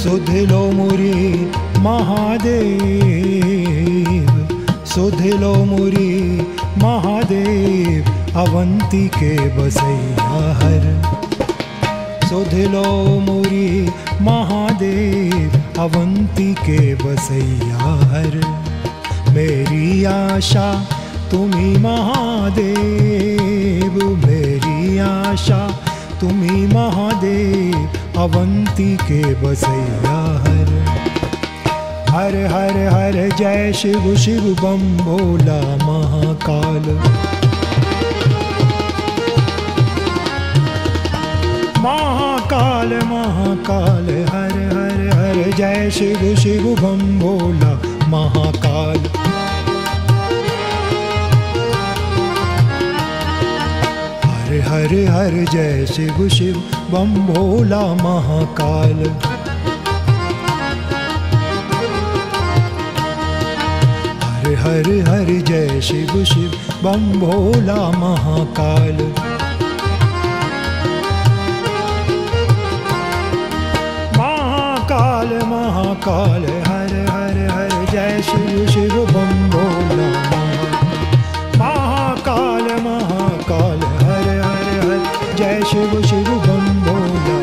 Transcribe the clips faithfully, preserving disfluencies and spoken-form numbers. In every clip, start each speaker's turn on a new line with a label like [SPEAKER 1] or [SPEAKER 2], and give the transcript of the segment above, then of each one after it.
[SPEAKER 1] सुधिलो मुरी महादेव, सुधिलो मुरी महादेव, अवंती के बसैया हर। सुधिलो मुरी महादेव, अवंती के बसैया हर। मेरी आशा तुम्ही महादेव, मेरी आशा तुम्ही महादेव, अवंती के बसैया हर। हर हर हर जय शिव शिव बम भोला महाकाल। महाकाल महाकाल हर हर हर जय शिव शिव बम भोला महाकाल। हर हर हर जय शिव शिव बम भोला महाकाल। हर हर हर जय शिव शिव बम भोला महाकाल। महाकाल महाकाल हर हर हर जय शिव शिव बम भोला महाकाल। महाकाल हर हर हर जय शिव शिव बम भोला।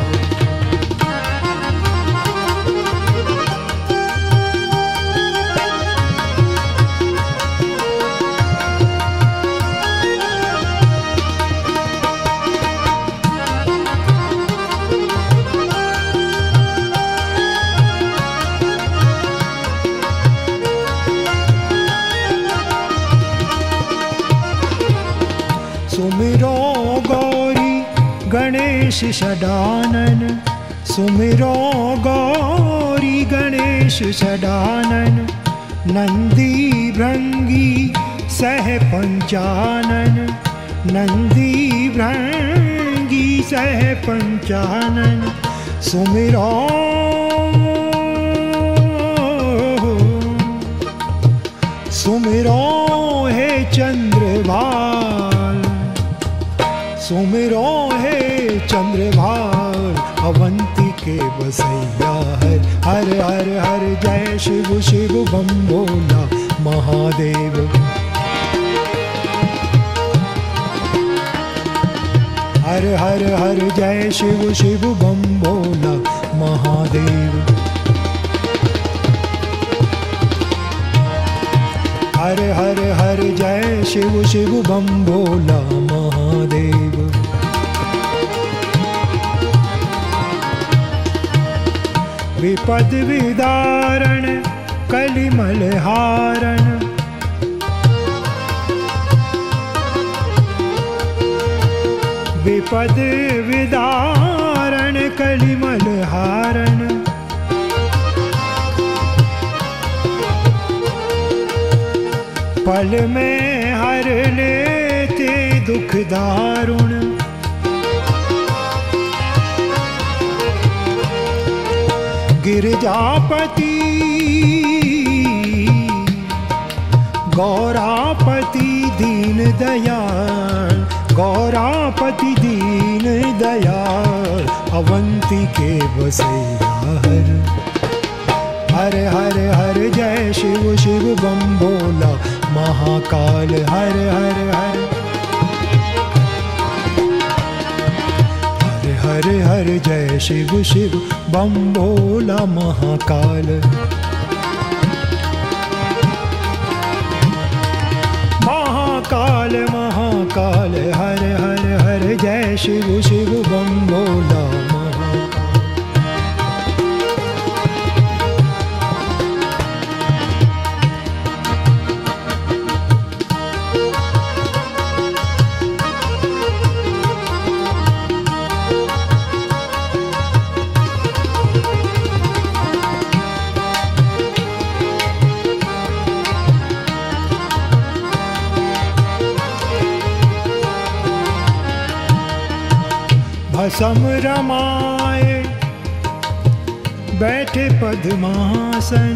[SPEAKER 1] सुमिरो गौरी गणेश षडानन, सुमिरो गौरी गणेश षडानन। नंदी भृंगी सह पंचानन, नंदी भृंगी सह पंचानन। सुमिरो सुमिरो हे चंद्रभाल, सुमिरो हे चंद्रभाल, अवंती के बसैया हर। हर हर हर जय शिव शिव बम भोला महादेव। हर हर हर जय शिव शिव बम भोला महादेव। हर हर हर जय शिव शिव बम भोला महादेव। विपद विदारण कलिमल हारण, विपद विदारण कलिमल हारण। पल में हर लेते दुख दारुण, गिरजापति गौरापति दीन दयाल, गौरापति दीन दयाल, अवंती के बसैया हर। हर हर हर जय शिव शिव बम भोला महाकाल। हर हर हर हर हर हर जय शिव शिव बम भोला महाकाल। महाकाल महाकाल हर हर हर जय शिव शिव बम भोला महाकाल। भसम रमाए बैठे पद्मासन,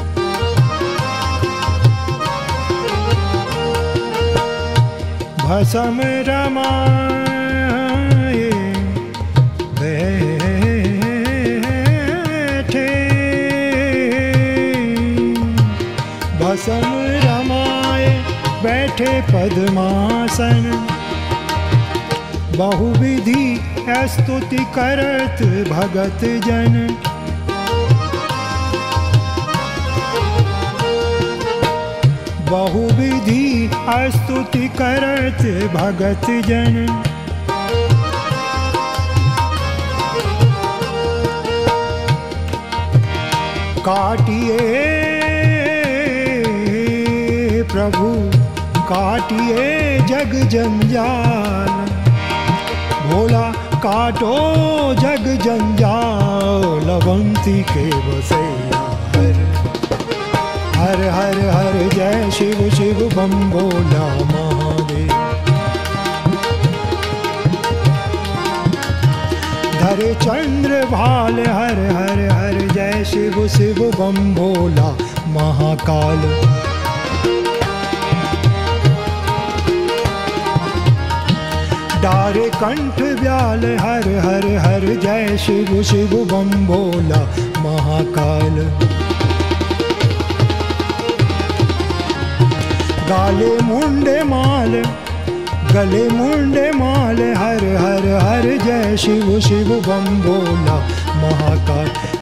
[SPEAKER 1] भसम रमाए बैठे पद्मासन, बहुविधि स्तुति करत भगत जन। बहुविधि स्तुति करत भगत जन। काटिए प्रभु काटिए जग जंजाल, भोला काटो जग जंजाल, अवंती के बसैया हर हर हर हर जय शिव शिव बम भोला महादेव। धरे चंद्र भाल हर हर हर जय शिव शिव बम भोला महाकाल। डारे कंठ व्याल हर हर हर जय शिव शिव बम भोला महाकाल। गाले मुंडे माल गले मुंडे माल हर हर हर जय शिव शिव बम भोला महाकाल।